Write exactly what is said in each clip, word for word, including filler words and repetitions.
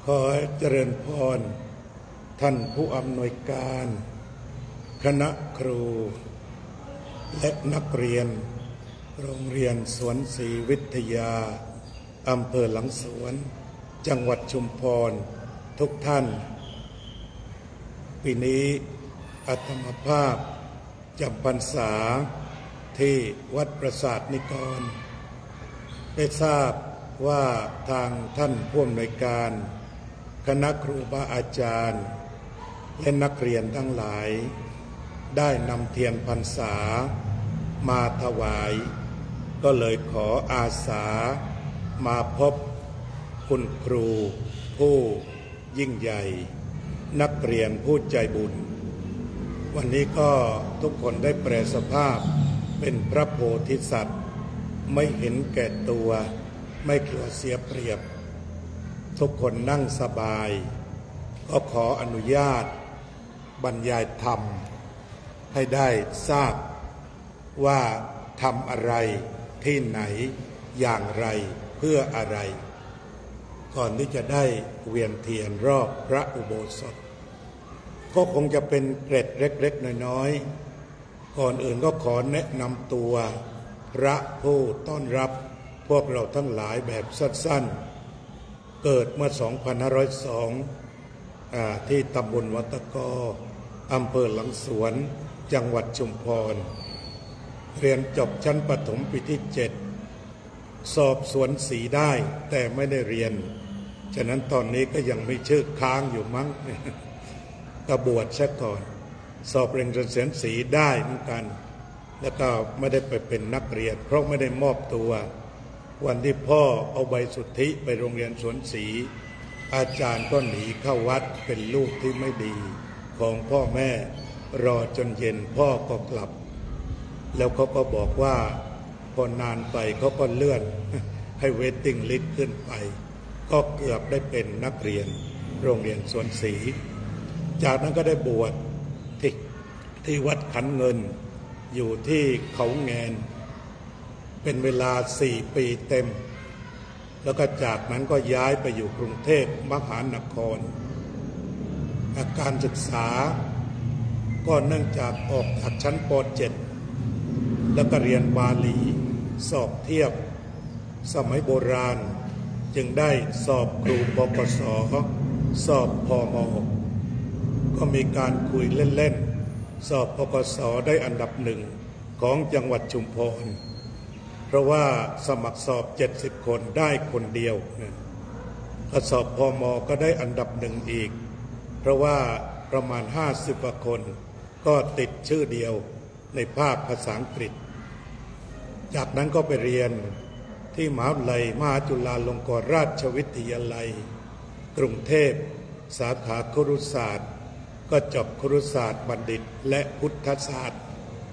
ขอเจริญพรท่านผู้อำนวยการคณะครูและนักเรียนโรงเรียนสวนศรีวิทยาอำเภอหลังสวนจังหวัดชุมพรทุกท่านปีนี้อาตมาภาพจำพรรษาที่วัดปราสาทนิกรได้ทราบว่าทางท่านผู้อำนวยการคณะครูบาอาจารย์และนักเรียนทั้งหลายได้นำเทียนพรรษามาถวายก็เลยขออาสามาพบคุณครูผู้ยิ่งใหญ่นักเรียนผู้ใจบุญวันนี้ก็ทุกคนได้แปลสภาพเป็นพระโพธิสัตว์ไม่เห็นแก่ตัวไม่กลัวเสียเปรียบทุกคนนั่งสบายก็ขออนุญาตบรรยายธรรมให้ได้ทราบว่าทำอะไรที่ไหนอย่างไรเพื่ออะไรก่อนที่จะได้เวียนเทียนรอบพระอุโบสถก็คงจะเป็นเกร็ดเล็กๆน้อยๆก่อนอื่นก็ขอแนะนำตัวพระผู้ต้อนรับพวกเราทั้งหลายแบบสั้นๆเกิดเมื่อสองพันห้าร้อยสองอ่าที่ตำบลวัดตะกออำเภอหลังสวนจังหวัดชุมพรเรียนจบชั้นประถมปีที่เจ็ดสอบสวนศรีได้แต่ไม่ได้เรียนฉะนั้นตอนนี้ก็ยังไม่ชื่อค้างอยู่มั้งก็บวชซะก่อนสอบเรียนสวนศรีได้เหมือนกันแล้วก็ไม่ได้ไปเป็นนักเรียนเพราะไม่ได้มอบตัววันที่พ่อเอาใบสุทธิไปโรงเรียนสวนศรีอาจารย์ก็หนีเข้าวัดเป็นลูกที่ไม่ดีของพ่อแม่รอจนเย็นพ่อก็กลับแล้วเขาก็บอกว่าพอนานไปเขาก็เลื่อนให้เวทติ้งลิสต์ขึ้นไปก็เกือบได้เป็นนักเรียนโรงเรียนสวนศรีจากนั้นก็ได้บวชที่ที่วัดขันเงินอยู่ที่เขาแงนเป็นเวลาสี่ปีเต็มแล้วก็จากนั้นก็ย้ายไปอยู่กรุงเทพมหานครการศึกษาก็เนื่องจากออกจากชั้นป เจ็ดแล้วก็เรียนบาลีสอบเทียบสมัยโบราณจึงได้สอบครูปกส.สอบพม.ก็มีการคุยเล่นๆสอบปกส.ได้อันดับหนึ่งของจังหวัดชุมพรเพราะว่าสมัครสอบเจ็ดสิบคนได้คนเดียวถ้าสอบพม.ก็ได้อันดับหนึ่งอีกเพราะว่าประมาณห้าสิบกว่าคนก็ติดชื่อเดียวในภาคภาษาอังกฤษจากนั้นก็ไปเรียนที่มหาวิทยาลัยมหาจุฬาลงกรณราชวิทยาลัยกรุงเทพสาขาครุศาสตร์ก็จบครุศาสตร์บัณฑิตและพุทธศาสตร์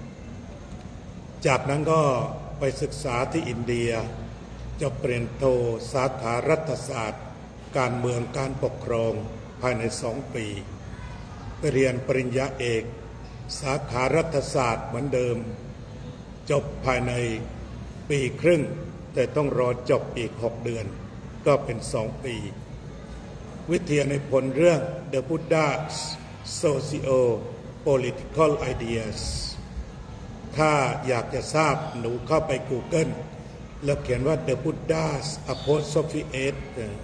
จากนั้นก็ไปศึกษาที่อินเดียจบปริญญาโทสาขารัฐศาสตร์การเมืองการปกครองภายในสองปีไปเรียนปริญญาเอกสาขารัฐศาสตร์เหมือนเดิมจบภายในปีครึ่งแต่ต้องรอจบอีกหกเดือนก็เป็นสองปีวิทยานิพนธ์เรื่อง The Buddha's Socio-Political Ideas ถ้าอยากจะทราบหนูเข้าไป Google แล้วเขียนว่า The Buddha's Apostrophe S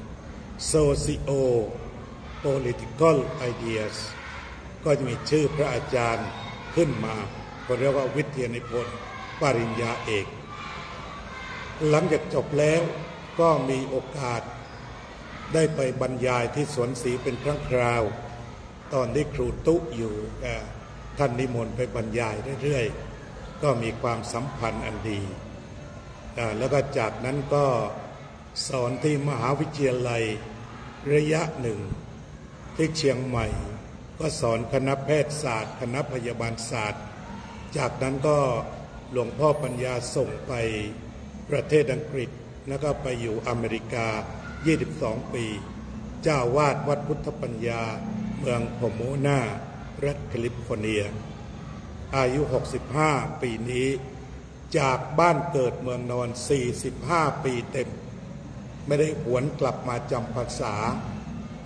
Socio-Political Ideas ก็จะมีชื่อพระอาจารย์ขึ้นมาเขาเรียกว่าวิทยานิพนธ์ปริญญาเอกหลังจากจบแล้วก็มีโอกาสได้ไปบรรยายที่สวนศรีเป็นครั้งคราวตอนที่ครูตุ๊อยู่ท่านนิมนต์ไปบรรยายเรื่อยๆก็มีความสัมพันธ์อันดีแล้วก็จากนั้นก็สอนที่มหาวิทยาลัยระยะหนึ่งที่เชียงใหม่ก็สอนคณะแพทยศาสตร์คณะพยาบาลศาสตร์จากนั้นก็หลวงพ่อปัญญาส่งไปประเทศอังกฤษแล้วก็ไปอยู่อเมริกายี่สิบสองปีเจ้าวาดวัดพุทธปัญญาเมืองโพโมนารัฐแคลิฟอร์เนียอายุหกสิบห้าปีนี้จากบ้านเกิดเมืองนอนสี่สิบห้าปีเต็มไม่ได้หวนกลับมาจำพรรษา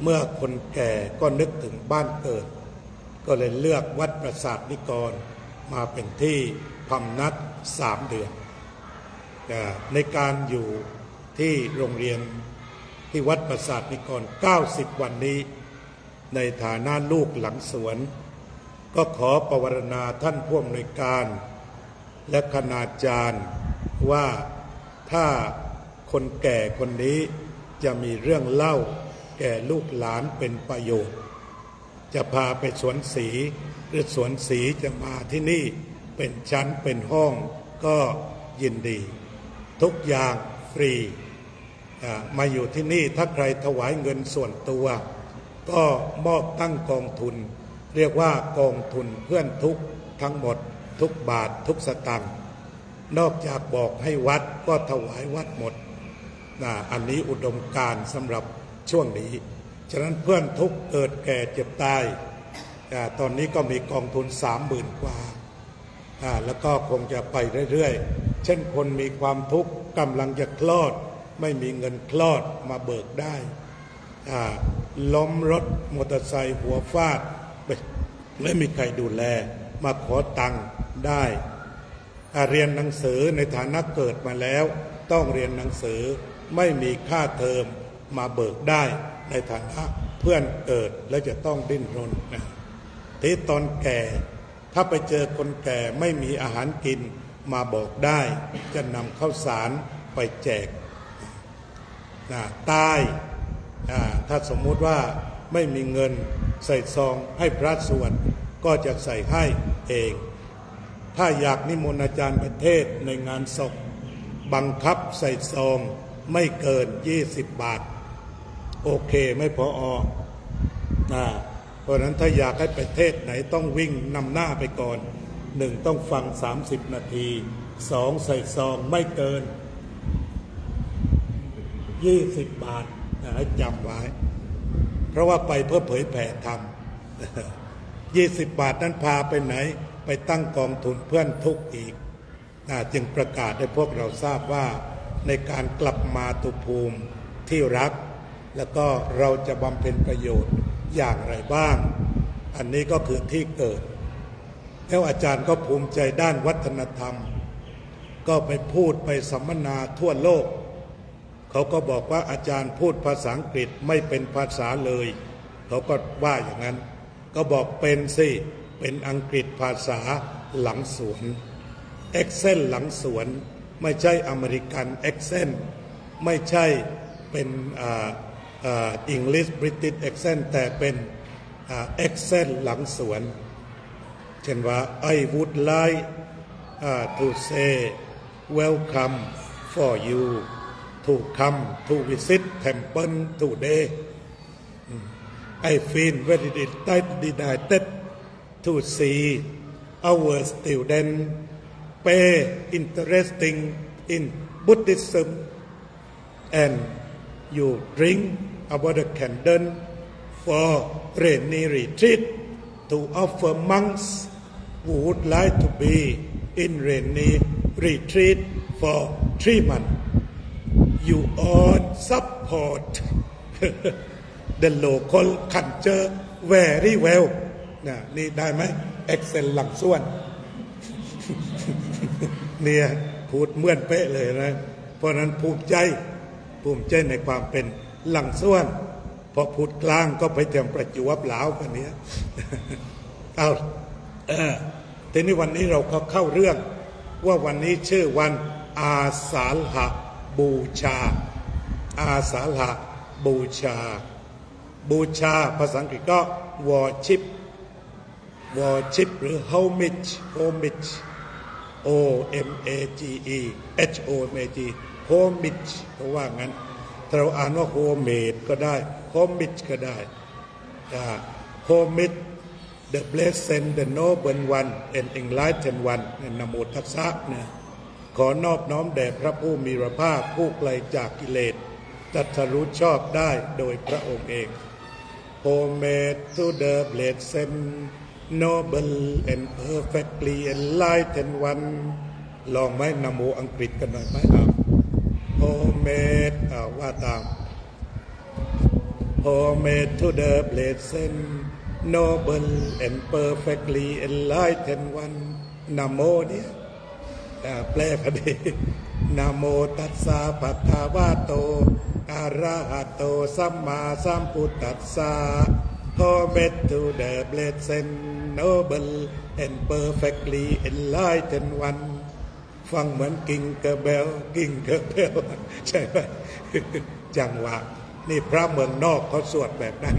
เมื่อคนแก่ก็นึกถึงบ้านเกิดก็เลยเลือกวัดปราสาทนิกรมาเป็นที่พำนักสามเดือนในการอยู่ที่โรงเรียนที่วัดปราสาทนิกรเก้าสิบวันนี้ในฐานะลูกหลังสวนก็ขอประวารณาท่านผู้อำนวยการและคณาจารย์ว่าถ้าคนแก่คนนี้จะมีเรื่องเล่าแก่ลูกหลานเป็นประโยชน์จะพาไปสวนศรีหรือสวนศรีจะมาที่นี่เป็นชั้นเป็นห้องก็ยินดีทุกอย่างฟรีมาอยู่ที่นี่ถ้าใครถวายเงินส่วนตัวก็มอบตั้งกองทุนเรียกว่ากองทุนเพื่อนทุกทั้งหมดทุกบาททุกสตางค์นอกจากบอกให้วัดก็ถวายวัดหมดนะอันนี้อุดมการณ์สำหรับช่วงนี้ฉะนั้นเพื่อนทุกเกิดแก่เจ็บตายตอนนี้ก็มีกองทุนสามหมื่นกว่าแล้วก็คงจะไปเรื่อยๆเช่นคนมีความทุกข์กำลังจะคลอดไม่มีเงินคลอดมาเบิกได้ล้มรถมอเตอร์ไซค์หัวฟาดไม่มีใครดูแลมาขอตังค์ได้เรียนหนังสือในฐานะเกิดมาแล้วต้องเรียนหนังสือไม่มีค่าเทอมมาเบิกได้ในฐานะเพื่อนเกิดแล้วจะต้องดิ้นรนนะที่ตอนแก่ถ้าไปเจอคนแก่ไม่มีอาหารกินมาบอกได้จะนำข้าวสารไปแจกนะตายถ้าสมมุติว่าไม่มีเงินใส่ซองให้พระสวดก็จะใส่ให้เองถ้าอยากนิมนต์อาจารย์ไปเทศในงานศพบังคับใส่ซองไม่เกินยี่สิบบาทโอเคไม่พออนะเพราะนั้นถ้าอยากให้ไปเทศไหนต้องวิ่งนำหน้าไปก่อนหนึ่งต้องฟังสามสิบนาทีสองใส่ซองไม่เกินยี่สิบบาทนะให้จำไว้เพราะว่าไปเพื่อเผยแผ่ธรรมยี่สิบบาทนั้นพาไปไหนไปตั้งกองทุนเพื่อนทุกข์อีกจึงประกาศให้พวกเราทราบว่าในการกลับมาตุภูมิที่รักแล้วก็เราจะบำเพ็ญประโยชน์อย่างไรบ้างอันนี้ก็คือที่เกิดแล้วอาจารย์ก็ภูมิใจด้านวัฒนธรรมก็ไปพูดไปสัมมนาทั่วโลกเขาก็บอกว่าอาจารย์พูดภาษาอังกฤษไม่เป็นภาษาเลยเขาก็ว่าอย่างนั้นก็บอกเป็นสิเป็นอังกฤษภาษาหลังสวนเอ็กเซนหลังสวนไม่ใช่อเมริกันเอ็กเซนไม่ใช่เป็นอ่าอ่าอังกฤษบริติชเอ็กเซนแต่เป็นอ่าเอ็กเซนหลังสวนเช่นว่า I would like uh, to say welcome for you to come to visit temple today I feel very delighted to see our students pay interesting in Buddhism and you drink about the candle for rainy retreat to offer monks who would like to be in rainy retreat for three months. You all support the local culture very well. นะนี่ได้ไหม Excel หลังส่วนเนี่ยพูดเหมือนเป๊ะเลยนะเพราะนั้นภูมิใจภูมิใจในความเป็นหลังส่วนพอพูดกลางก็ไปเตรียมประจวบเหลากันเนี้ยเอาเออทีนี้วันนี้เราก็เข้าเรื่องว่าวันนี้ชื่อวันอาสาฬหบูชาอาสาฬหบูชาบูชาภาษาอังกฤษก็ worship worship หรือ homage homage O M A G E H O M A G homage ก็ว่างั้นเราอ่านว่า homage ก็ได้ homage ก็ได้ homage the blessed the noble one and enlightened one นะโมตัสสะนะขอนอบน้อมแด่พระผู้มีพระภาคผู้ไกลจากกิเลสตรัสรู้ชอบได้โดยพระองค์เอง homage to the blessed noble and perfectly enlightened one ลองไหมนะโมอังกฤษกันหน่อยไหมครับ homage ว่าตาม Homage to the blessed noble and perfectly enlightened one นะโมเนี่ยแปลพอดีนะโมตัสสะภะคะวะโตอะระหะโตสัมมาสัมพุทธัสสะ Homage to the blessed noble and perfectly enlightened one ฟังเหมือนกิงกระเบลกิงกระเบลใช่ไหมจังหวะนี่พระเมืองนอกเขาสวดแบบนั้น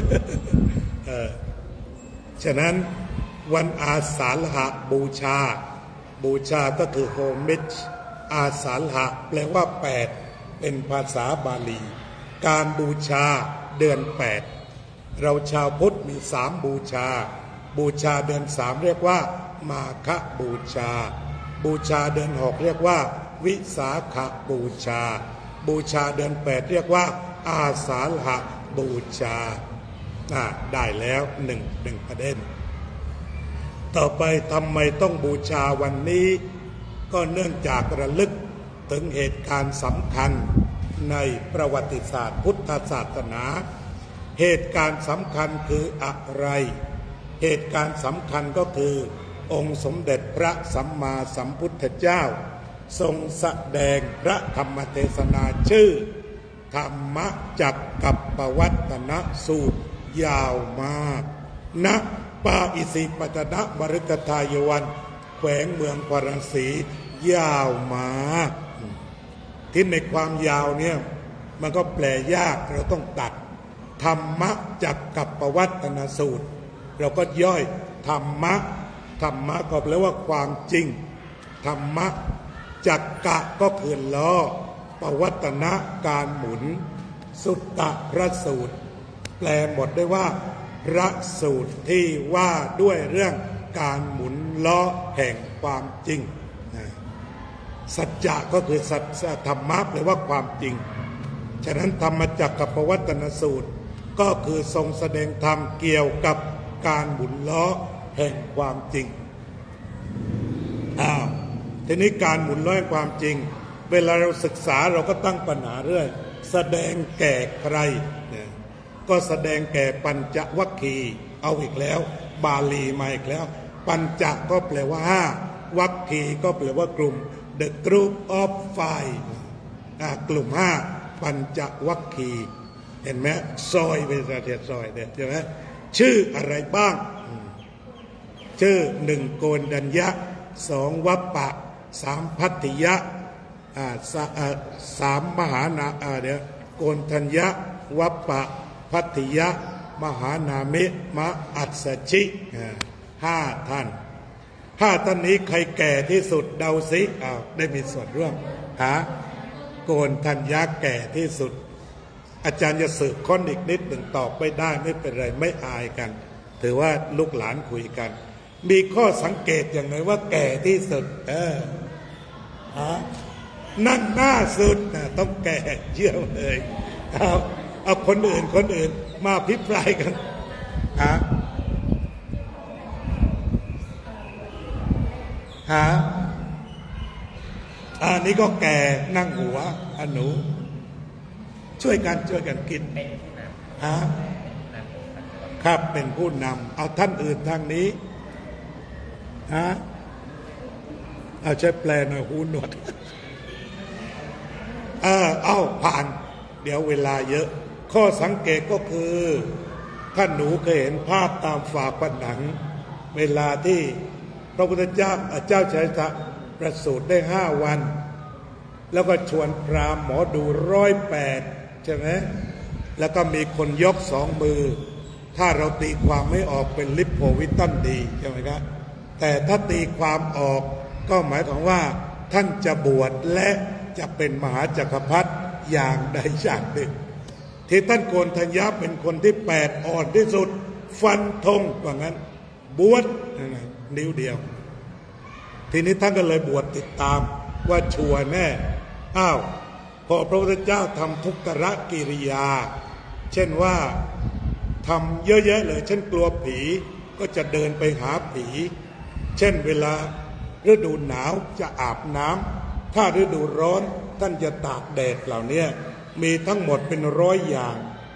ฉะนั้นวันอาสาฬหบูชาบูชาก็คือโฮมิชอาสาฬหแปลว่าแปดเป็นภาษาบาลีการบูชาเดือนแปดเราชาวพุทธมีสามบูชาบูชาเดือนสามเรียกว่ามาฆบูชาบูชาเดือนหกเรียกว่าวิสาขบูชาบูชาเดือนแปดเรียกว่าอาสาฬหบูชาได้แล้วหนึ่งหนึ่งประเด็นต่อไปทำไมต้องบูชาวันนี้ก็เนื่องจากระลึกถึงเหตุการณ์สำคัญในประวัติศาสตร์พุทธศาสนาเหตุการณ์สำคัญคืออะไรเหตุการณ์สำคัญก็คือองค์สมเด็จพระสัมมาสัมพุทธเจ้าทรงแสดงพระธรรมเทศนาชื่อธรรมจักกัปปวัตตนสูตรยาวมากณปาอิสิปตนะมฤคทายวันแขวงเมืองพาราณสียาวมากที่ในความยาวเนี่ยมันก็แปลยากเราต้องตัดธรรมจักกัปปวัตตนสูตรเราก็ย่อยธรรมะธรรมะก็แปลว่าความจริงธรรมะจักกะก็คือล้อปวัตตนะการหมุนสุตตะพระสูตรแปลหมดได้ว่าพระสูตรที่ว่าด้วยเรื่องการหมุนล้อแห่งความจริงสัจจะก็คือสัจธรรมะแปลว่าความจริงฉะนั้นธรรมจักรกับปวัตตนสูตรก็คือทรงแสดงธรรมเกี่ยวกับการหมุนล้อแห่งความจริงอ้าวทีนี้การหมุนล้อแห่งความจริงเวลาเราศึกษาเราก็ตั้งปัญหาเรื่อยแสดงแก่ใครเนี่ยก็แสดงแก่ปัญจวัคคีย์เอาอีกแล้วบาลีมาอีกแล้วปัญจก็แปลว่าห้าวัคคีย์ก็แปลว่ากลุ่ม the group of five กลุ่มห้าปัญจวัคคีย์เห็นไหมซอยเป็นประเทศซอยเนี่ยใช่ไหมชื่ออะไรบ้างชื่อหนึ่งโกณดัญญะสองวัปปะสามพัทธิยะสามมหานาเดี๋ยวโกณทัญญะวัปปะพัทธิยะมหานามิมะอัสสชิห้าท่านห้าท่านนี้ใครแก่ที่สุดเดาสิอ้าวได้มีส่วนร่วมหาโกณทัญญะแก่ที่สุดอาจารย์จะสืบค้นอีกนิดหนึ่งตอบไม่ได้ไม่เป็นไรไม่อายกันถือว่าลูกหลานคุยกันมีข้อสังเกตอย่างไรว่าแก่ที่สุดเออฮะนั่งหน้าสุดนะต้องแก่เยี่ยมเลยเอาเอาคนอื่นคนอื่นมาพิพายกันฮะฮะอันนี้ก็แก่นั่งหัวอันหนูช่วยกันช่วยกันกินฮะครับเป็นผู้นำเอาท่านอื่นทางนี้ฮะเอาใช้แปลหน่อยหูหนวดเออเอาผ่านเดี๋ยวเวลาเยอะข้อสังเกตก็คือท่านหนูเคยเห็นภาพตามฝาผนังเวลาที่พระพุทธเจ้าเจ้าชายสิทธัตถะประสูติได้ห้าวันแล้วก็ชวนพราหมณ์หมอดูร้อยแปดใช่ไหมแล้วก็มีคนยกสองมือถ้าเราตีความไม่ออกเป็นลิปโพวิตันดีใช่ไหมครับแต่ถ้าตีความออกก็หมายความว่าท่านจะบวชและจะเป็นมหาจักรพรรดิอย่างใดอย่างหนึ่งที่ท่านโกณทัญญะเป็นคนที่แปดอ่อนที่สุดฟันธงว่างั้นบวชนิ้วเดียวทีนี้ท่านก็เลยบวชติดตามว่าชัวร์แน่อ้าวพอพระพุทธเจ้าทำทุกขกิริยาเช่นว่าทำเยอะแยะเลยเช่นกลัวผีก็จะเดินไปหาผีเช่นเวลาฤดูหนาวจะอาบน้ำถ้าฤดูร้อนท่านจะตากแดดเหล่านี้มีทั้งหมดเป็นร้อยอย่าง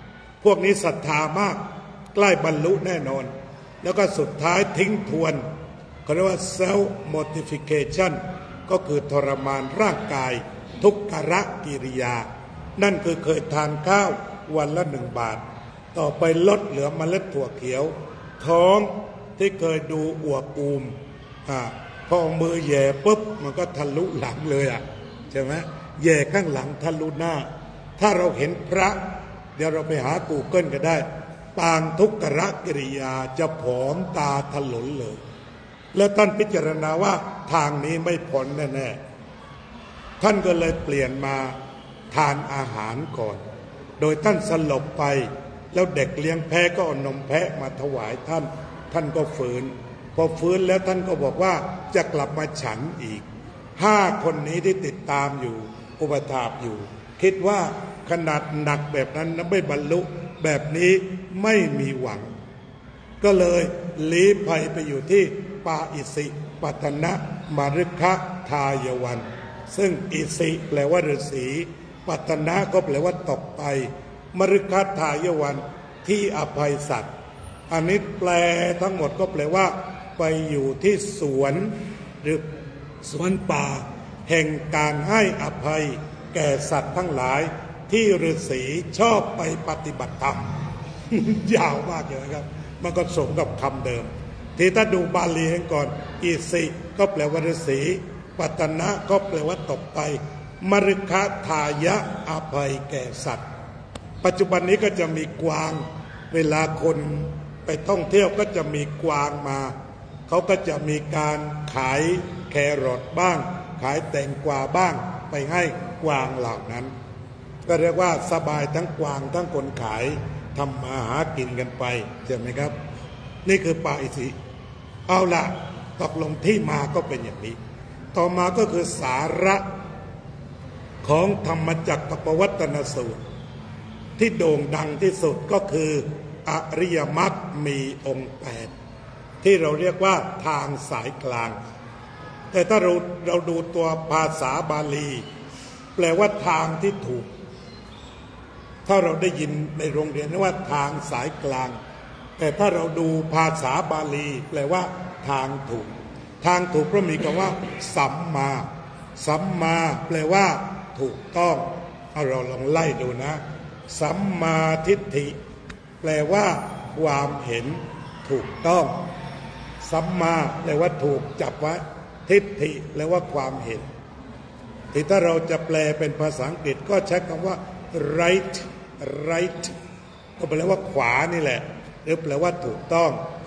พวกนี้ศรัทธามากใกล้บรรลุแน่นอนแล้วก็สุดท้ายทิ้งทวนเขาเรียกว่า self mortification ก็คือทรมานร่างกายทุกขกิริยานั่นคือเคยทานข้าววันละหนึ่งบาทต่อไปลดเหลือเมล็ดถั่วเขียวท้องที่เคยดูอวบอูมอ่าพอมือแย่ปุ๊บมันก็ทะลุหลังเลยอ่ะใช่ไหมแย่ข้างหลังทะลุหน้าถ้าเราเห็นพระเดี๋ยวเราไปหากูเกิลก็ได้ปางทุกขกิริยาจะผอมตาถลนเลยแล้วท่านพิจารณาว่าทางนี้ไม่พ้นแน่ๆท่านก็เลยเปลี่ยนมาทานอาหารก่อนโดยท่านสลบไปแล้วเด็กเลี้ยงแพะก็เอานมแพะมาถวายท่านท่านก็ฝืนพอฟื้นแล้วท่านก็บอกว่าจะกลับมาฉันอีกห้าคนนี้ที่ติดตามอยู่อุปถากอยู่คิดว่าขนาดหนักแบบนั้นไม่บรรลุแบบนี้ไม่มีหวังก็เลยลี้ภัยไปอยู่ที่ปาอิสิปัตนะมฤคทายวันซึ่งอิสิแปลว่าฤาษีปัตนะก็แปลว่าตกไปมฤคทายวันที่อภัยสัตว์อันนี้แปลทั้งหมดก็แปลว่าไปอยู่ที่สวนหรือสวนป่าแห่งการให้อภัยแก่สัตว์ทั้งหลายที่ฤาษีชอบไปปฏิบัติธรรม ยาวมากเลยครับมันก็สมกับคำเดิมที่ถ้าดูบาลีกันก่อนอิสิก็แปลว่าฤาษีปัตนะก็แปลว่าตกไปมฤคทายะอภัยแก่สัตว์ปัจจุบันนี้ก็จะมีกวางเวลาคนไปท่องเที่ยวก็จะมีกวางมาเขาก็จะมีการขายแครอทบ้างขายแตงกวาบ้างไปให้กวางเหล่านั้นก็เรียกว่าสบายทั้งกวางทั้งคนขายทำมาหากินกันไปใช่ไหมครับนี่คือปาอิสิเอาละตกลงที่มาก็เป็นอย่างนี้ต่อมาก็คือสาระของธรรมจักรปวัตตนสูตรที่โด่งดังที่สุดก็คืออริยมรรคมีองค์แปดที่เราเรียกว่าทางสายกลางแต่ถ้าเราเราดูตัวภาษาบาลีแปลว่าทางที่ถูกถ้าเราได้ยินในโรงเรียนว่าทางสายกลางแต่ถ้าเราดูภาษาบาลีแปลว่าทางถูกทางถูกเพราะมีคำว่าสัมมาสัมมาแปลว่าถูกต้องเอาเราลองไล่ดูนะสัมมาทิฏฐิแปลว่าความเห็นถูกต้องสัมมาแปลว่าถูกจับไว้ทิฏฐิแปลว่าความเห็นที่ถ้าเราจะแปลเป็นภาษาอังกฤษก็ใช้คำว่า right right ก็แปลว่าขวานี่แหละหรือแปลว่าถูกต้อง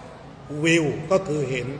will ก็คือเห็น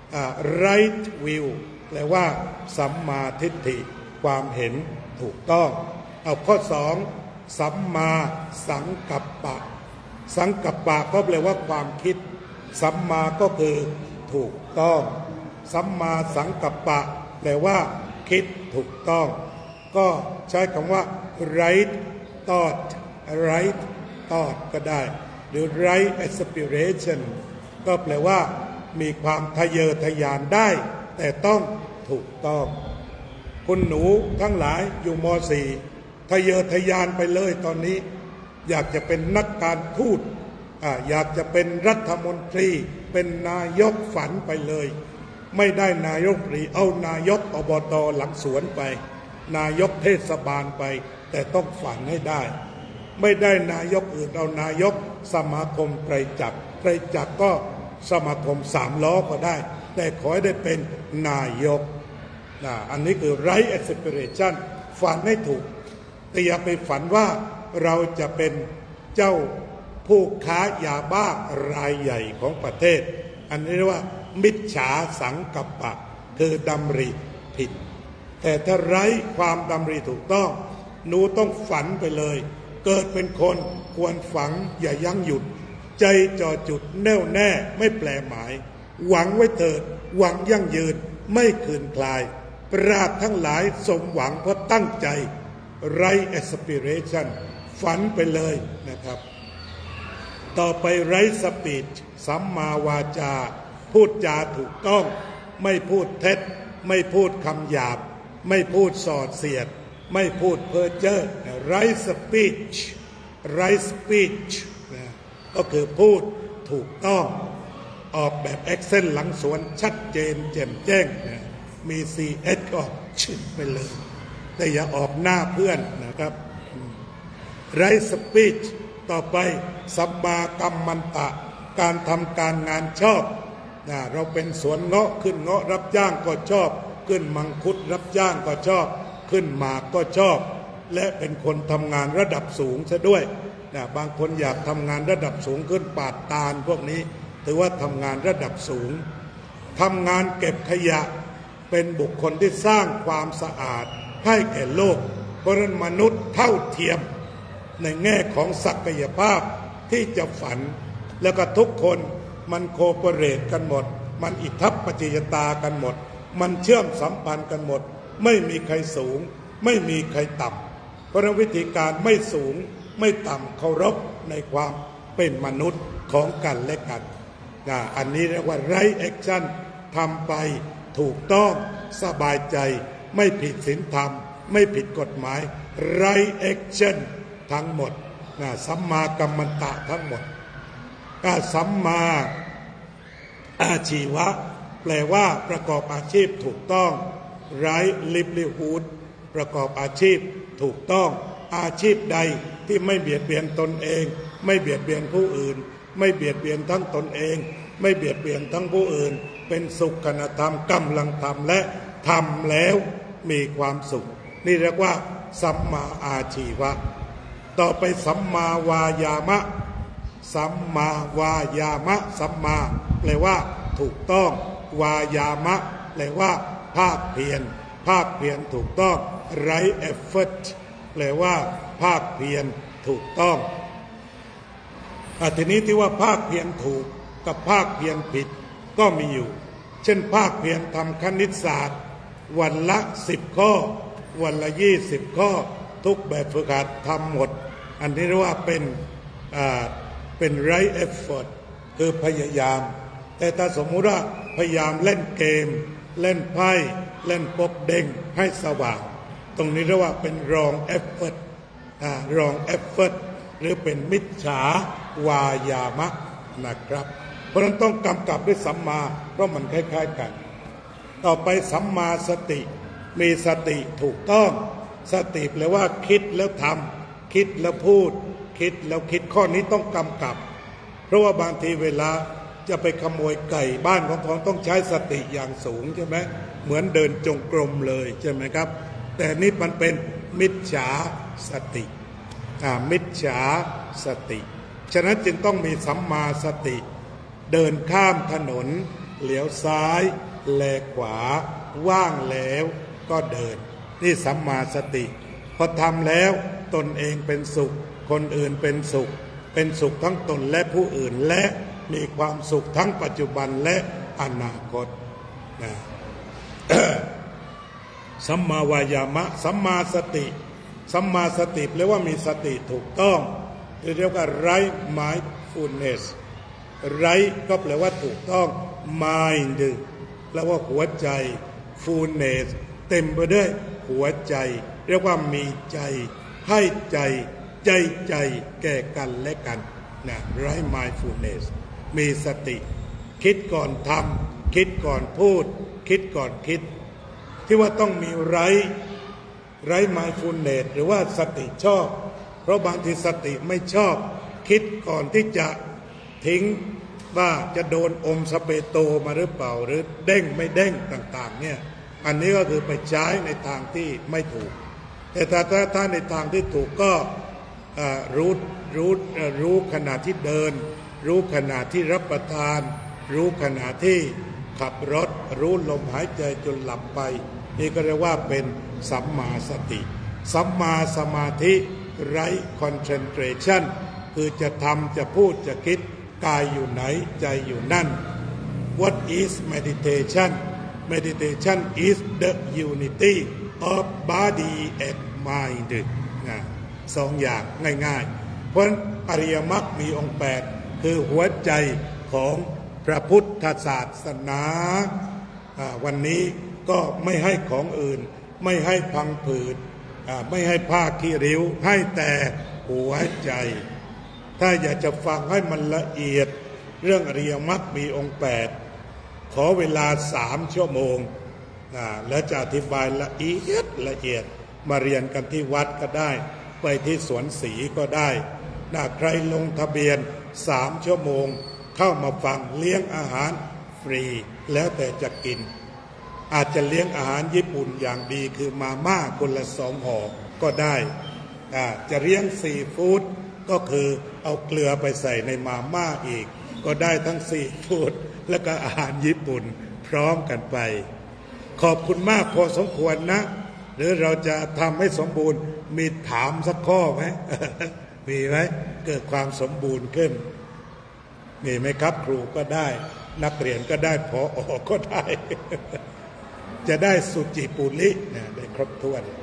right will แปลว่าสัมมาทิฏฐิความเห็นถูกต้องเอาข้อสองสัมมาสังกัปปะสังกัปปะก็แปลว่าความคิดสัมมาก็คือถูกต้องสัมมาสังกัปปะแปลว่าคิดถูกต้องก็ใช้คำว่า right thought right thought ก็ได้หรือ right aspiration ก็แปลว่ามีความทะเยอทะยานได้แต่ต้องถูกต้องคุณหนูทั้งหลายอยู่ม .สี่ ทะเยอทะยานไปเลยตอนนี้อยากจะเป็นนักการทูตอ่าอยากจะเป็นรัฐมนตรีเป็นนายกฝันไปเลยไม่ได้นายกหรือเอานายกอบต.หลังสวนไปนายกเทศบาลไปแต่ต้องฝันให้ได้ไม่ได้นายกอื่นเอานายกสมาคมไตรจักรไตรจักรก็สมาคมสามล้อก็ได้แต่ขอให้ได้เป็นนายกนะอันนี้คือ right aspiration ฝันให้ถูกแต่อย่าไปฝันว่าเราจะเป็นเจ้าผู้ค้ายาบ้ารายใหญ่ของประเทศอันนี้เรียกว่ามิจฉาสังกัปปะคือดำริผิดแต่ถ้าไร้ความดำริถูกต้องหนูต้องฝันไปเลยเกิดเป็นคนควรฝังอย่ายั้งหยุดใจจ่อจุดแน่วแน่ไม่แปลหมายหวังไว้เถิดหวังยั่งยืนไม่คืนคลายปราชญ์ทั้งหลายสมหวังเพราะตั้งใจไร้ aspiration ฝันไปเลยนะครับต่อไปไร้สปีชสัมมาวาจาพูดจาถูกต้องไม่พูดเท็จไม่พูดคำหยาบไม่พูดส่อเสียดไม่พูดเพ้อเจ้อไร้สปีช right speech นะก็คือพูดถูกต้องออกแบบ accent หลังสวนชัดเจนแจ่มแจ้งนะมี ซี เอช ก็ชิดไปเลยแต่อย่าออกหน้าเพื่อนนะครับ right speech ต่อไปสัมมากัมมันตะการทำการงานชอบนะเราเป็นสวนเงาะขึ้นเงาะรับจ้างก็ชอบขึ้นมังคุดรับจ้างก็ชอบขึ้นหมากก็ชอบและเป็นคนทำงานระดับสูงซะด้วยนะบางคนอยากทำงานระดับสูงขึ้นปาดตาลพวกนี้ถือว่าทำงานระดับสูงทำงานเก็บขยะเป็นบุคคลที่สร้างความสะอาดให้แก่โลกเพราะฉะนั้นมนุษย์เท่าเทียมในแง่ของศักยภาพที่จะฝันแล้วก็ทุกคนมันโคเปเรตกันหมดมันอิทัปปัจจยตากันหมดมันเชื่อมสัมพันธ์กันหมดไม่มีใครสูงไม่มีใครต่ำเพราะวิธีการไม่สูงไม่ต่ำเคารพในความเป็นมนุษย์ของกันและกันนะอันนี้เรียกว่าไรแอคชั่นทำไปถูกต้องสบายใจไม่ผิดศีลธรรมไม่ผิดกฎหมายไรแอคชั่นทั้งหมดนะสัมมากัมมันตะทั้งหมดก็สัมมาอาชีวะแปลว่าประกอบอาชีพถูกต้องไรลิฟลิฮูดประกอบอาชีพถูกต้องอาชีพใดที่ไม่เบียดเบียนตนเองไม่เบียดเบียนผู้อื่นไม่เบียดเบียนทั้งตนเองไม่เบียดเบียนทั้งผู้อื่นเป็นสุขธรรมกำลังทำและทำแล้วมีความสุขนี่เรียกว่าสัมมาอาชีวะต่อไปสัมมาวายามะสัมมาวายามะสัมมาแปลว่าถูกต้องวายามะแปลว่าภาคเพียรภาคเพียรถูกต้องไรเอฟเฟตแปลว่าภาคเพียรถูกต้องทีนี้ที่ว่าภาคเพียรถูกกับภาคเพียรผิดก็มีอยู่เช่นภาคเพียรทำคณิตศาสตร์วันละสิบข้อวันละยี่สิบข้อทุกแบบฝึกหัดทำหมดอันนี้เรียกว่าเป็นอ่าเป็น right effort คือพยายามแต่ถ้าสมมุติว่าพยายามเล่นเกมเล่นไพ่เล่นปกเด้งให้สว่างตรงนี้เรียกว่าเป็น wrong effort อ่า wrong effort หรือเป็นมิจฉาวายามะนะครับเพราะฉะนั้นต้องกำกับด้วยสัมมาเพราะมันคล้ายๆกันต่อไปสัมมาสติมีสติถูกต้องสติแปลว่าคิดแล้วทำคิดแล้วพูดคิดแล้วคิดข้อนี้ต้องกำกับเพราะว่าบางทีเวลาจะไปขโมยไก่บ้านของท้องต้องใช้สติอย่างสูงใช่ไหมเหมือนเดินจงกรมเลยใช่ไหมครับแต่นี่มันเป็นมิจฉาสติอ่ามิจฉาสติฉะนั้นจึงต้องมีสัมมาสติเดินข้ามถนนเหลียวซ้ายแลขวาว่างแล้วก็เดินนี่สัมมาสติพอทำแล้วตนเองเป็นสุขคนอื่นเป็นสุขเป็นสุขทั้งตนและผู้อื่นและมีความสุขทั้งปัจจุบันและอนาคตนะ สัมมาวายามะสัมมาสติสัมมาสติแปลว่ามีสติถูกต้องเรียกว่า right mindfulness right ก็แปลว่าถูกต้อง mind แปลว่าหัวใจ fullness เต็มไปด้วยหัวใจเรียกว่ามีใจให้ใจใจใจแก่กันและกันนะ right mindfulness มีสติคิดก่อนทำคิดก่อนพูดคิดก่อนคิดที่ว่าต้องมี right right mindfulness หรือว่าสติชอบเพราะบางทีสติไม่ชอบคิดก่อนที่จะทิ้งว่าจะโดนอมสเปโตมาหรือเปล่าหรือเด้งไม่เด้งต่างๆเนี่ยอันนี้ก็คือไปใช้ในทางที่ไม่ถูกแต่ถ้าถ้าในทางที่ถูกก็รู้รู้รู้ขณะที่เดินรู้ขณะที่รับประทานรู้ขณะที่ขับรถรู้ลมหายใจจนหลับไปนี่ก็เรียกว่าเป็นสัมมาสติสัมมาสมาธิไร้ concentration คือจะทำจะพูดจะคิดกายอยู่ไหนใจอยู่นั่น What is meditation meditation is the unity of body and mind นะสองอย่างง่ายๆเพราะอริยมรรคมีองค์แปดคือหัวใจของพระพุทธศาสนาวันนี้ก็ไม่ให้ของอื่นไม่ให้พังผืดไม่ให้ผ้าขี้ริ้วให้แต่หัวใจถ้าอยากจะฟังให้มันละเอียดเรื่องอริยมรรคมีองค์แปดขอเวลาสามชั่วโมงนะแล้วจะอธิบายละเอียดละเอียดมาเรียนกันที่วัดก็ได้ไปที่สวนศรีก็ได้นะใครลงทะเบียนสามชั่วโมงเข้ามาฟังเลี้ยงอาหารฟรีแล้วแต่จะกินอาจจะเลี้ยงอาหารญี่ปุ่นอย่างดีคือมาม่าคนละสองห่อก็ได้จะเลี้ยงซีฟู้ดก็คือเอาเกลือไปใส่ในมาม่าอีกก็ได้ทั้งซีฟู้ดและก็อาหารญี่ปุ่นพร้อมกันไปขอบคุณมากพอสมควรนะหรือเราจะทำให้สมบูรณ์มีถามสักข้อไหม มีไหมเกิดความสมบูรณ์ขึ้นมีไหมครับครูก็ได้นักเรียนก็ได้พออก็ได้ จะได้สุจิปุรินะได้ครบถ้วน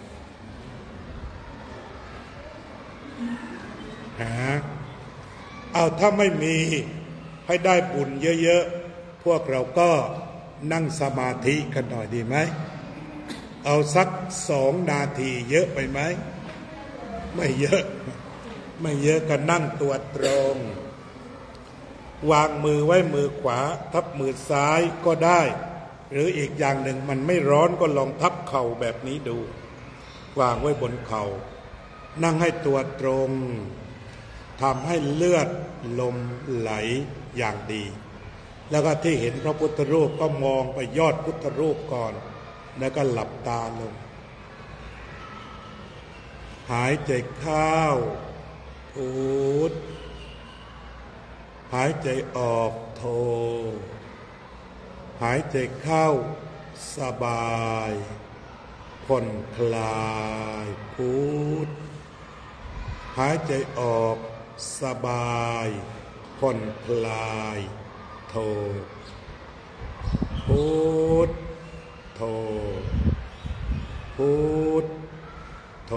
หาเอาถ้าไม่มีให้ได้บุญเยอะๆพวกเราก็นั่งสมาธิกันหน่อยดีไหมเอาสักสองนาทีเยอะไปไหมไม่เยอะไม่เยอะก็นั่งตัวตรงวางมือไว้มือขวาทับมือซ้ายก็ได้หรืออีกอย่างหนึ่งมันไม่ร้อนก็ลองทับเข่าแบบนี้ดูวางไว้บนเข่านั่งให้ตัวตรงทำให้เลือดลมไหลอย่างดีแล้วก็ที่เห็นพระพุทธรูปก็มองไปยอดพุทธรูปก่อนแล้วก็หลับตาลงหายใจเข้าพุทธหายใจออกโทหายใจเข้าสบายผ่อนคลายพุทธหายใจออกสบายผ่อนคลายโทพุทธโทพุทธโท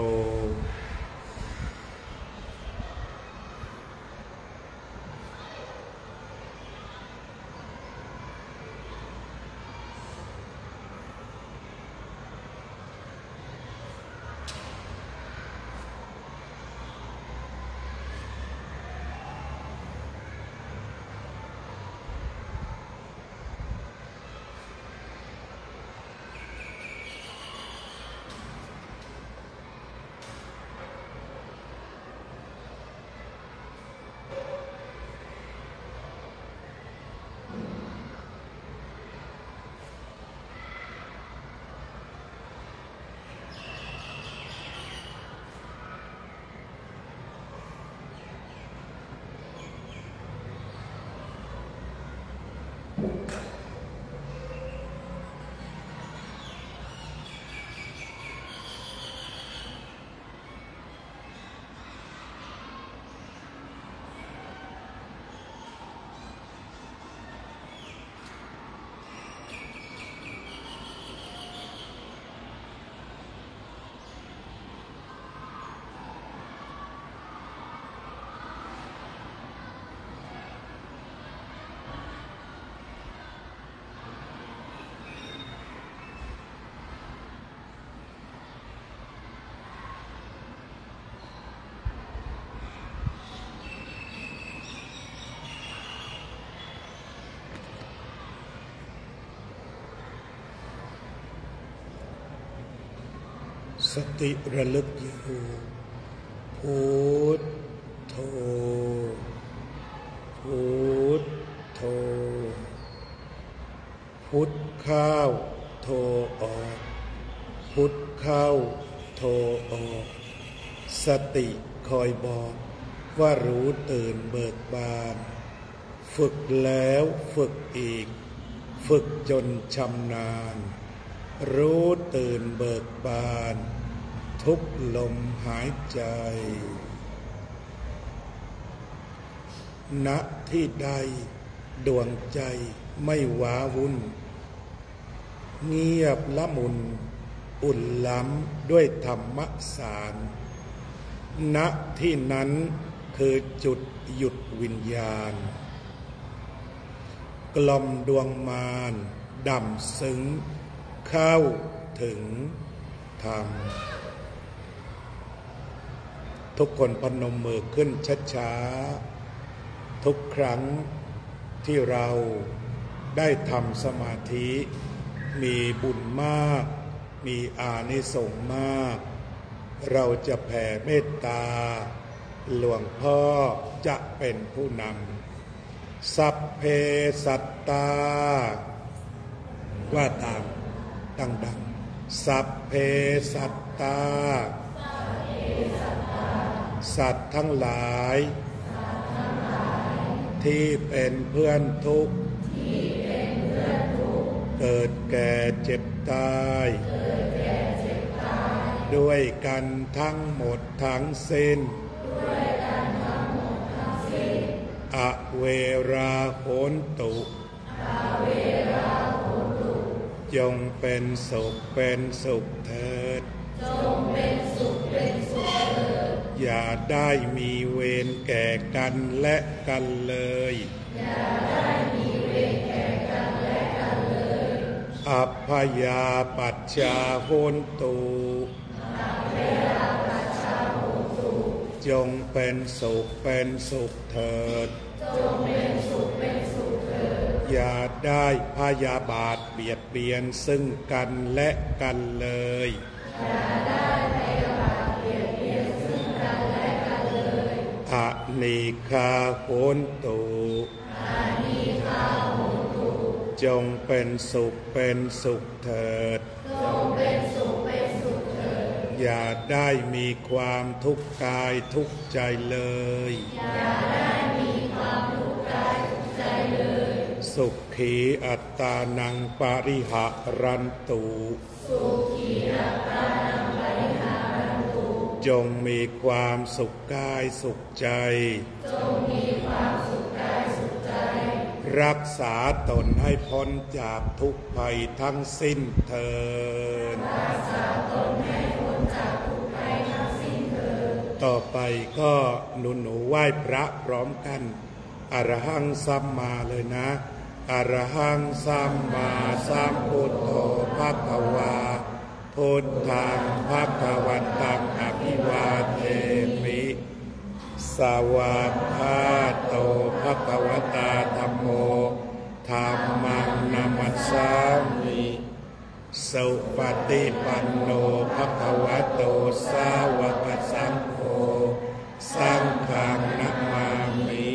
สติระลึกอยู่พุทโธพุทโธพุทเข้าโธออกพุทเข้าโธออกสติคอยบอกว่ารู้ตื่นเบิกบานฝึกแล้วฝึกอีกฝึกจนชำนาญรู้ตื่นเบิกบานทุกลมหายใจณที่ใดดวงใจไม่ว้าวุ่นเงียบละมุนอุ่นล้ำด้วยธรรมสารณที่นั้นคือจุดหยุดวิญญาณกล่อมดวงมารดำซึ้งเข้าถึงธรรมทุกคนพนมมือขึ้นช้าๆทุกครั้งที่เราได้ทำสมาธิมีบุญมากมีอานิสงส์มากเราจะแผ่เมตตาหลวงพ่อจะเป็นผู้นำสัพเพสัตตาว่าตามดังๆสัพเพสัตตาสัตว์ทั้งหลายที่เป็นเพื่อนทุกข์เกิดแก่เจ็บตายด้วยกันทั้งหมดทั้งสิ้นอเวราโหนตุจงเป็นสุขเป็นสุขเถิดอย่าได้มีเวรแก่กันและกันเลยอัพพยาปัชชาโหนตุจงเป็นสุขเป็นสุขเถิดอย่าได้พยาบาทเบียดเบียนซึ่งกันและกันเลยอนีฆาโหนตุจงเป็นสุขเป็นสุขเถิดอย่าได้มีความทุกข์กายทุกข์ใจเลยสุขีอัตตานังปริหะรันตุจงมีความสุขกายสุขใจรักษาตนให้พ้นจากทุกภัยทั้งสิ้นเถิดต่อไปก็หนูหนูไหว้พระพร้อมกันอรหังสัมมาเลยนะอรหังสัมมาสัมพุทโธภควาพุทธังภวันตังอภิวาเทมิสวากขาโตภควตาธัมโมธัมมังนัมมัสสามิสุปฏิปันโนภควโตสาวกสังโฆสังฆังนะมามิ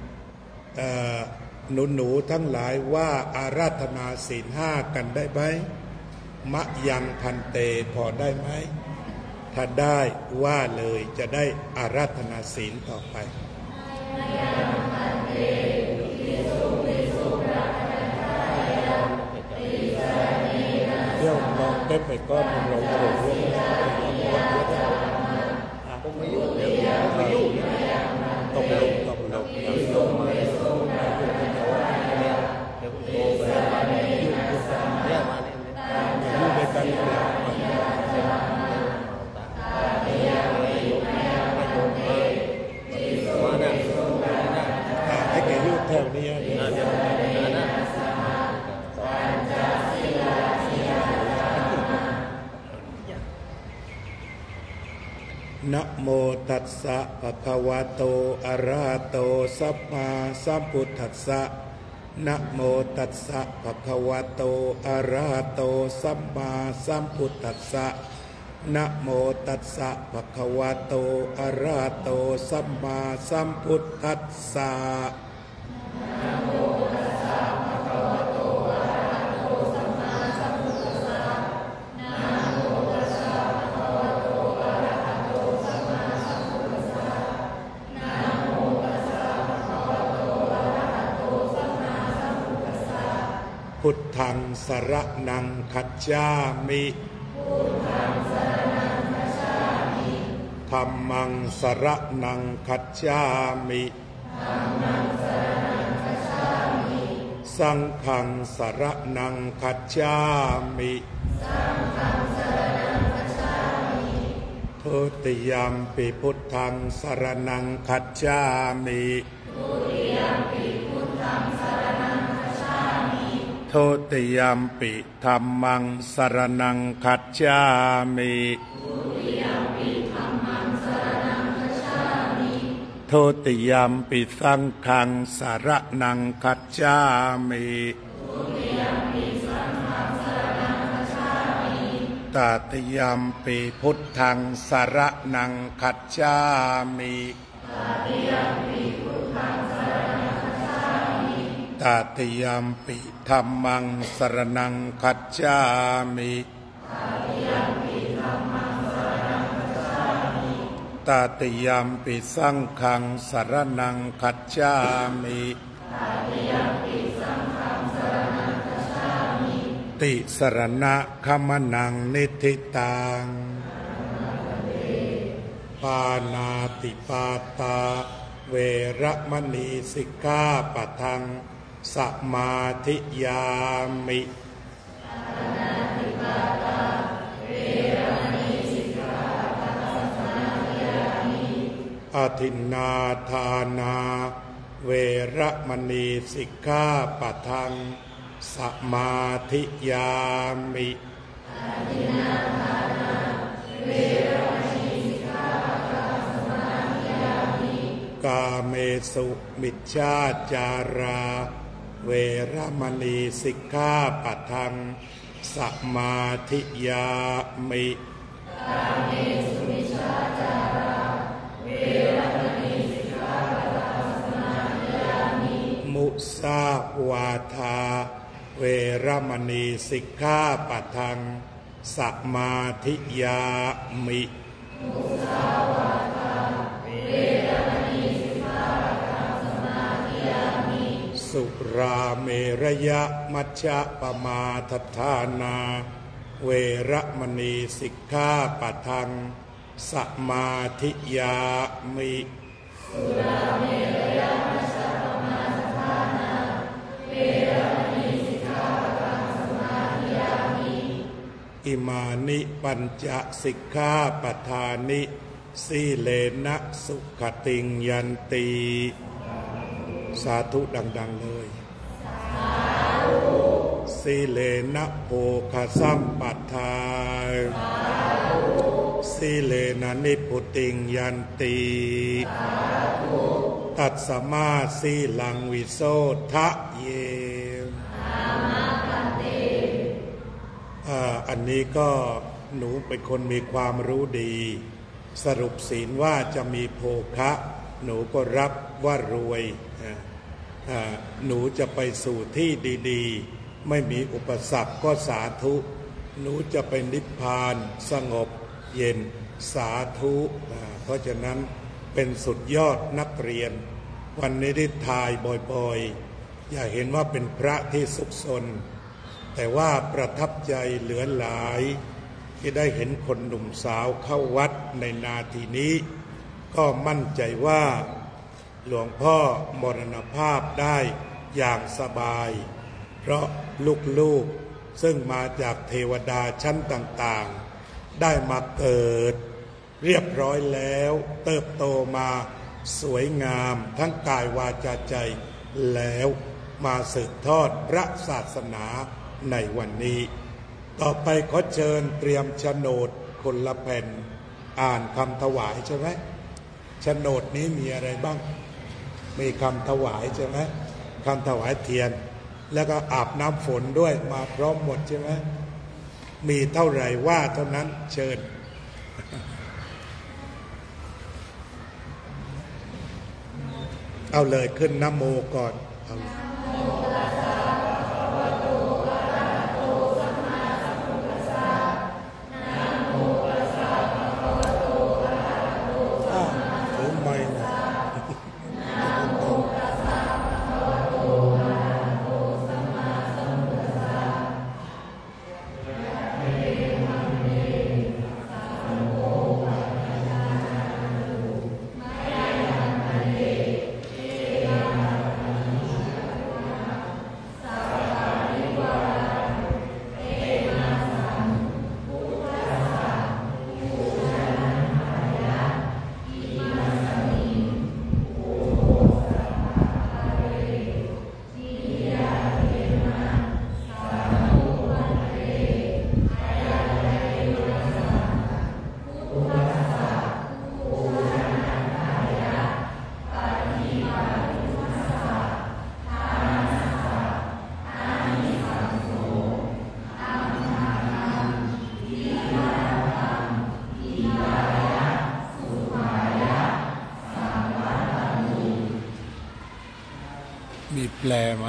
หนูหนูทั้งหลายว่าอาราธนาศีลห้ากันได้ไหมมะยังพันเตพอได้ไหมถ้าได้ว่าเลยจะได้อาราธนาศีลต่อไปเดี๋ยวลองเต้นไปก้อนลงกระโดดร่วงผมไม่ยุ่งเดี๋ยวไม่ยุ่งตบลงตบลงอยู่ด้วยกันให้แกยืดแถวนี้นะโมตัสสะภะคะวะโตอะระหะโตสัมมาสัมพุทธัสสะนะโมตัสสะภะคะวะโตอะระหะโตสัมมาสัมพุทธัสสะนะโมตัสสะภะคะวะโตอะระหะโตสัมมาสัมพุทธัสสะนะโมตัสสะภะคะวะโตอะระหะโตสัมมาสัมพุทธัสสะนะโมตัสสะภะคะวะโตอะระหะโตสัมมาสัมพุทธัสสะนะโมตัสสะภะคะวะโตอะระหะโตสัมมาสัมพุทธัสสะพุทธังสรณังคัจฉามิพุทธังสรณังคัจฉามิธัมมังสรณังคัจฉามิธัมมังสรณังคัจฉามิสังฆังสรณังคัจฉามิสังฆังสรณังคัจฉามิทุติยัมปิพุทธังสรณังคัจฉามิทุติยัมปิพุทธังสรณังคัจฉามิทุติยัมปิธัมมังสรณังคัจฉามิทุติยัมปิธัมมังสรณังคัจฉติยัมปิสังฆังสรณังคัจฉามิตติยัมปิพุทธังสรณังคัจฉามิตติยัมปิธัมมังสรณังคัจฉามิตติยัมปิสังฆังสรณังคัจฉามิติสรณะคัมนังนิธิตังปานาติปาตาเวระมณีสิกขาปะทังสมาธิยามิอทินนาทานาเวระมณีสิกขาปะทังสมาธิยามิกาเมสุมิจฉาจาราเวระมณีสิกขาปะทังสมาธิยามิมุสาวาทาเวระมณีสิกขาปะทังสมาธิยามิสุราเมรยะมัชฌะปมาทัฏฐานาเวระมณีสิกขาปะทังสมาธิยามิอิมานิปัญจสิกขาปทานิสีเลนะสุขติงยันติสาธุดังๆเลยสีเลนะโภคสัมปัฏฐาสีเลนะนิพพุติงยันติตัสสมาสีลังวิโสทะเยอันนี้ก็หนูเป็นคนมีความรู้ดีสรุปศีลว่าจะมีโภคะหนูก็รับว่ารวยหนูจะไปสู่ที่ดีๆไม่มีอุปสรรคก็สาธุหนูจะไปนิพพานสงบเย็นสาธุเพราะฉะนั้นเป็นสุดยอดนักเรียนวันนี้ได้ทายบ่อยๆอย่าเห็นว่าเป็นพระที่สุขสนแต่ว่าประทับใจเหลือหลายที่ได้เห็นคนหนุ่มสาวเข้าวัดในนาทีนี้ก็มั่นใจว่าหลวงพ่อมรณภาพได้อย่างสบายเพราะลูกๆซึ่งมาจากเทวดาชั้นต่างๆได้มาเกิดเรียบร้อยแล้วเติบโตมาสวยงามทั้งกายวาจาใจแล้วมาสืบทอดพระศาสนาในวันนี้ต่อไปขอเชิญเตรียมโฉนดคนละแผ่นอ่านคำถวายใช่ไหมโฉนดนี้มีอะไรบ้างมีคำถวายใช่ไหมคำถวายเทียนแล้วก็อาบน้ำฝนด้วยมาพร้อมหมดใช่ไหมมีเท่าไหร่ว่าเท่านั้นเชิญเอาเลยขึ้นนะโมก่อนเอาแปลไหม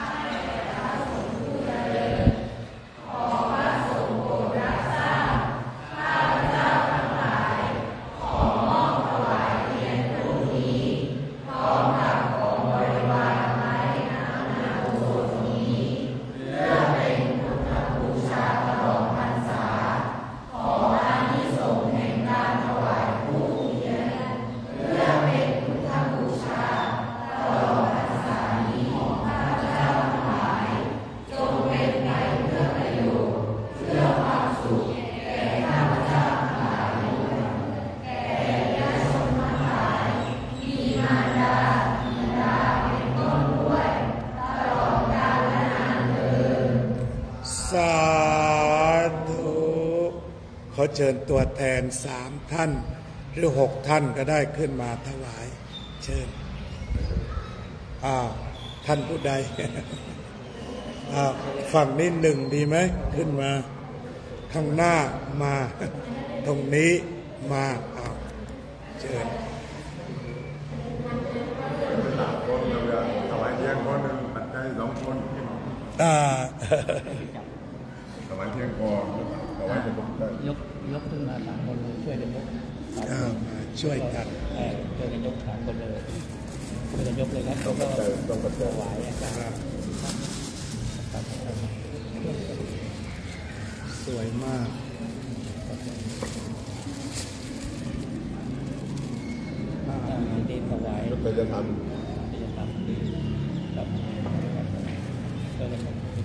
สาธุขอเชิญตัวแทนสามท่านหรือหกท่านก็ได้ขึ้นมาถวายเชิญอ้าวท่านผู้ใด อ้าวฝั่งนี้หนึ่งดีไหมขึ้นมาข้างหน้ามาตรงนี้มาอ้าวเชิญสามคนเราถวายเทียนคนหนึ่งปัจจัยสองคนอ่าถวายเทียนก่อนถวายจะได้ยกยกขึ้นมาสามคนเลยช่วยกันยกช่วยกันช่วยกันยกสามคนเลยช่วยกันยกเลยครับต้องปัจจัยต้องปัจจัยถวายอาจารย์สวยมากดีถวายก็จะทำจะทำครับก็เลย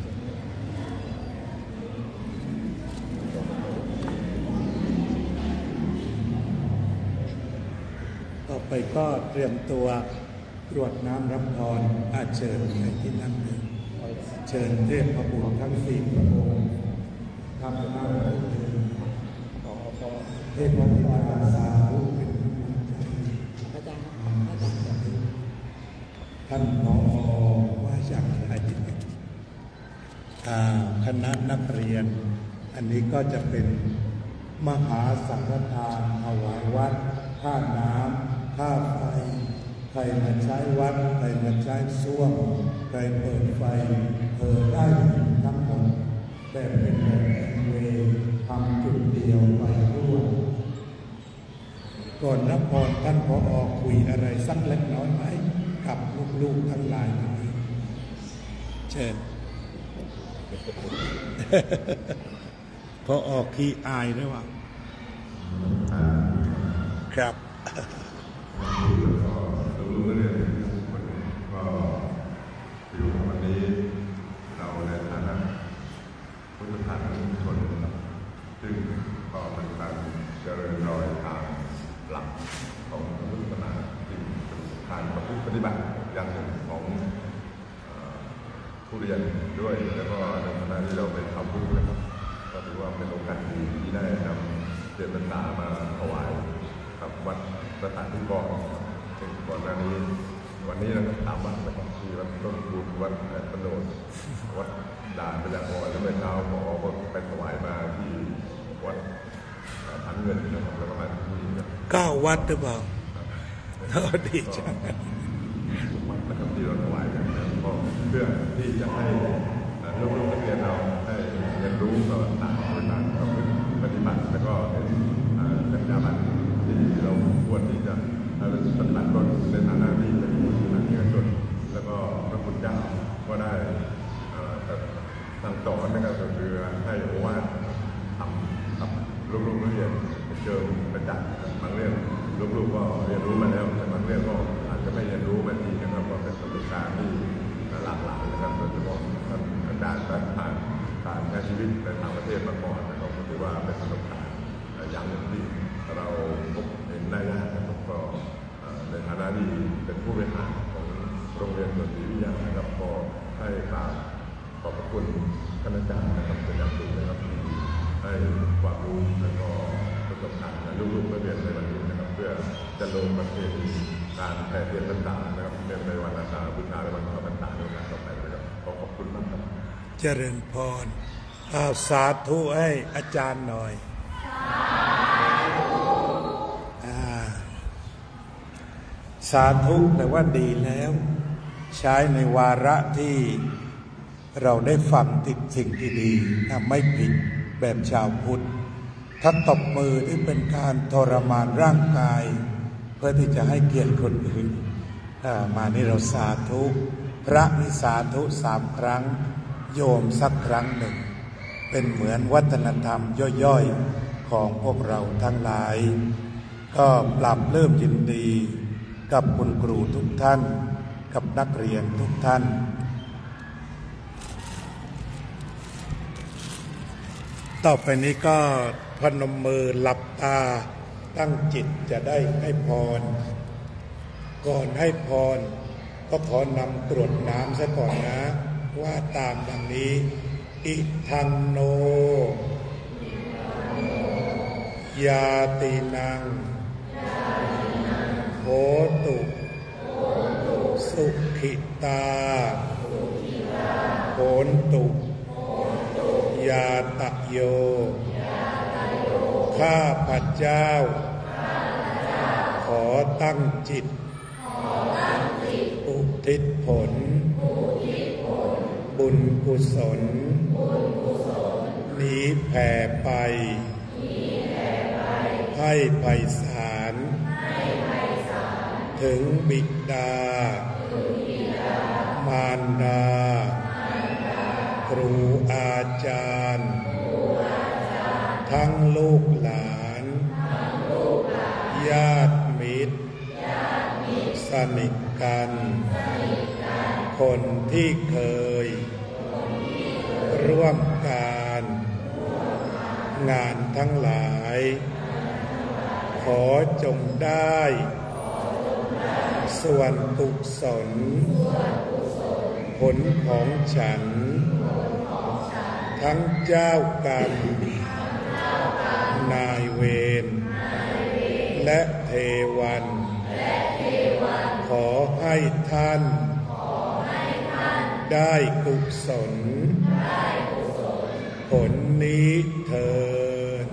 ต่อไปก็เตรียมตัวกรวดน้ำรับพรอาเชิญในที่นั่งหนึ่งเชิญเทพพระบุตรทั้งสี่พระองค์ทำหน้าเทพพระธิดาสาธุเป็นท่านผอว่าจากไหนคณะนักเรียนอันนี้ก็จะเป็นมหาสังฆทานถวายวัดค่าน้ำค่าไฟใครมาใช้วัดใครมาใช้ส้วมใครเปิดไฟเปิดได้ทั้งหมดแบบเป็นแบบเวทำจุดเดียวไปด้วยก่อนรับพรท่านผอคุยอะไรสักเล็กน้อยไหมกับลูกๆทั้งหลายนี้เชิญพอออกขี้อายด้วยวะครับรู้เรื่องก็อยู่วันนี้เราในฐานะพุทธศาสนิกชนซึ่งก็เป็นการเจริญรอยทางหลักของพุทธศาสนาที่เป็นการประพฤติปฏิบัติอย่างหนึ่งของผู้เรียนด้วยแล้วก็ในฐานะที่เราเป็นชาวพุทธนะครับก็ถือว่าเป็นโอกาสดีที่ได้นำเจตนามาถวายกับวัดสถานที่ก่อนซึ่งก่อนหน้านี้วันนี้เราก็ตามวัดนะครับที่วัดต้นบุญวัดประโดดวัดด่านพญาคอแล้วเมื่อเช้าหมอก็ไปถวายมาที่วัดฐานเงินนะครับแล้วก็มาที่นี่เก้าวัดหรือเปล่าดีจังวัดนะครับที่เราถวายกันก็เพื่อที่จะให้ลูกๆนักเรียนเราได้เรียนรู้ก็ต่างคนต่างก็ปฏิบัติแล้วก็เป็นการปฏิบัติที่เราควรที่จะปฏิบัติตนในฐานะที่เป็นผู้นำเยาวชนแล้วก็พระพุทธเจ้าก็ได้สั่งสอนนะครับก็คือให้โอวาททำกับลูกๆนักเรียนเจอประจักษ์บางเรื่องลูกๆก็เรียนรู้มาแล้วแต่บางเรื่องก็อาจจะไม่เรียนรู้มาทีนะครับก็เป็นประสบการณ์ที่หลากหลายนะครับโดยเฉพาะอาจารย์ผ่านผ่านใช้ชีวิตในต่างประเทศมาก่อนนะครับก็ถือว่าเป็นประสบการณ์อย่างหนึ่งที่เราพบเห็นได้ยากนะครับก็ในฐานะที่เป็นผู้บริหารของโรงเรียนสวนศรีวิทยานะครับก็ให้กราบขอบพระคุณคณาจารย์นะครับเป็นอย่างสูงนะครับที่ให้ความรู้และก็ประสบการณ์ในลูกๆนักเรียนในวันนี้นะครับเพื่อจะลงประเพณีการแผ่เทียนพรรษานะครับในวันอาสาฬหบูชาและวันเข้าพรรษาในงานต่อไปนะครับขอขอบคุณมากครับเจริญพรอาสาธุให้อาจารย์หน่อยสาธุแต่ว่าดีแล้วใช้ในวาระที่เราได้ฟังติดสิ่งที่ดีนะไม่ผิดแบบชาวพุทธถ้าตบมือที่เป็นการทรมานร่างกายเพื่อที่จะให้เกียรติคนอื่นมานี่เราสาธุพระนิสาธุสามครั้งโยมสักครั้งหนึ่งเป็นเหมือนวัฒนธรรมย่อยๆของพวกเราทั้งหลายก็ปรับเริ่มยินดีกับคุณครูทุกท่านกับนักเรียนทุกท่านต่อไปนี้ก็พนมมือหลับตาตั้งจิตจะได้ให้พรก่อนให้พรก็ขอนำกรวดน้ำซะก่อนนะว่าตามดังนี้อิทังโนยาตินังโหตุสุขิตาโหนตุยาตะโยข้าพระเจ้าขอตั้งจิตอุทิศผลบุญกุศลนี้แผ่ไปให้ไพศาลถึงบิดามารดาครูอาจารย์ทั้งลูกหลานญาติมิตรสนิทกันคนที่เคยร่วมการงานทั้งหลายขอจงได้ส่วนกุศลผลของฉันทั้งเจ้ากรรมนายเวรและเทวันขอให้ท่านได้กุศลผลนี้เถิด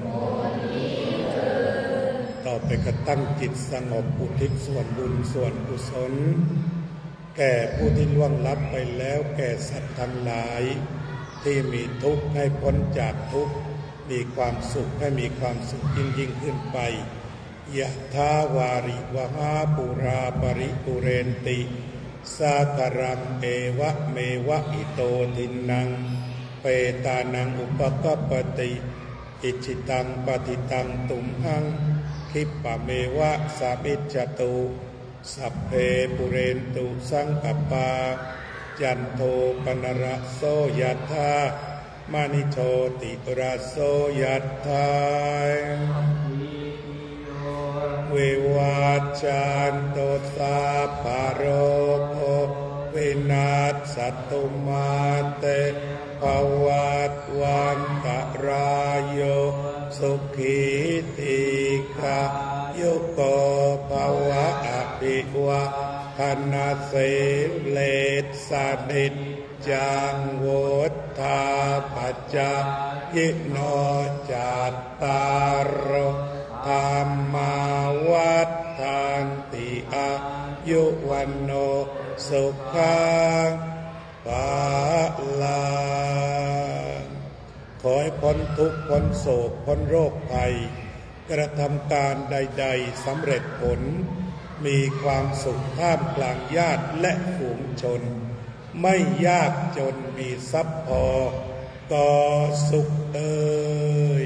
ต่อไปก็ตั้งจิตสงบอุทิศส่วนบุญส่วนกุศลแก่ผู้ที่ล่วงลับไปแล้วแก่สัตว์ทั้งหลายที่มีทุกข์ให้พ้นจากทุกข์มีความสุขให้มีความสุขยิ่งยิ่งขึ้นไปยะถาวาริวหาปุราปริปุเรนติสาคารังเอวะเมวะอิโตทินังเปตานังอุปกปติอิจิตังปฏิตังตุมหังคิปะเมวะสามิจจตุสัพเพปุเรนตุสังกปาจันโทปนระโสยถามณิโชติระโสยถาเววัชชันโตสาภโรโควินาศตุมาเตภวัตวันตรายโยสุขีติกายุโกภวะอภิวะคณะเสเลสนิจจังโวธาปัจจยิโนจัตตารโรธรรมาวัฏฐานติอายุวันโนสุขังภาลังขอให้พ้นทุกข์พ้นโศกพ้นโรคภัยกระทำการใดๆสำเร็จผลมีความสุขท่ามกลางญาติและฝูงชนไม่ยากจนมีทรัพย์พอก็สุขเอ่ย